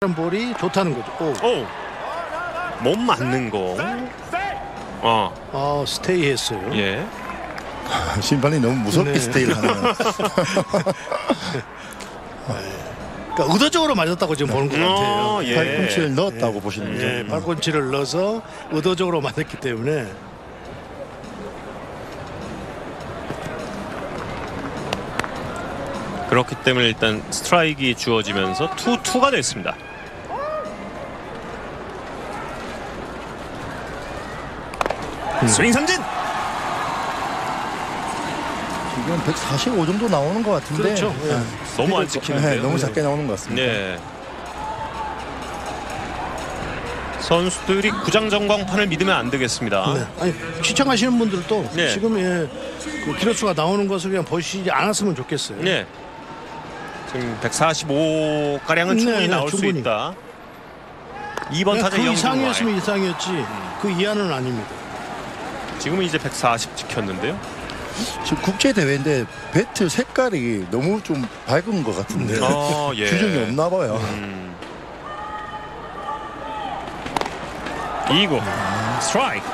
볼이 좋다는 거죠. 오. 못 맞는 거. 스테이 했어요. 예. 심판이 너무 무섭게 스테이를 하네요. 그러니까 의도적으로 맞았다고 지금 보는 것 같아요. 예. 팔꿈치를 넣었다고 보시는 거죠. 예, 팔꿈치를 넣어서 의도적으로 맞았기 때문에. 그렇기 때문에 일단 스트라이크가 주어지면서 2-2가 됐습니다. 스윙 삼진. 지금 145 정도 나오는 것 같은데. 그렇죠. 예. 너무 안 찍히는데요. 너무 작게 나오는 것 같습니다. 네. 선수들이 구장전광판을 믿으면 안 되겠습니다. 네. 아니, 시청하시는 분들도 네. 지금 그 기록수가 나오는 것을 그냥 보시지 않았으면 좋겠어요. 네. 지금 145가량은 충분히 나올 충분히. 수 있다. 2번 타자 그 이영준 이상이었으면 이상이었지 그 이하는 아닙니다. 지금은 이제 140 찍혔는데요. 지금 국제 대회인데 배트 색깔이 너무 좀 밝은 것 같은데 예. 규정이 없나 봐요. 2구 스트라이크.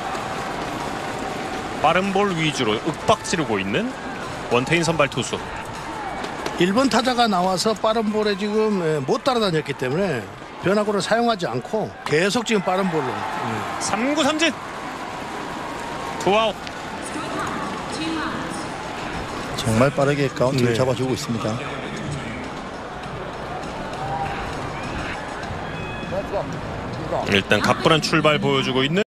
빠른 볼 위주로 윽박 지르고 있는 원태인 선발 투수. 1번 타자가 나와서 빠른 볼에 지금 못 따라다녔기 때문에 변화구를 사용하지 않고 계속 지금 빠른 볼로 3구 삼진. 투아웃. 정말 빠르게 카운트를 네. 잡아주고 있습니다. 일단 가뿐한 출발 보여주고 있는